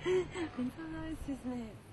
めっちゃナイスですね。